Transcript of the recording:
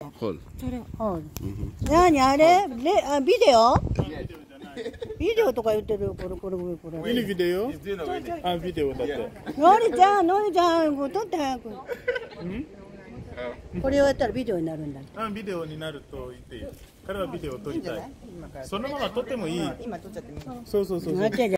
헐. 저래. 아니 아래 비디오? 비디오 とか言ってるこれ。 Ini video? Ah, video だって。 のりちゃん、撮って早く。これをやったらビデオになるんだ。 あ、ビデオになると言っていい。彼はビデオを撮りたい。そのまま撮ってもいい。 今撮っちゃってもいい。 そう。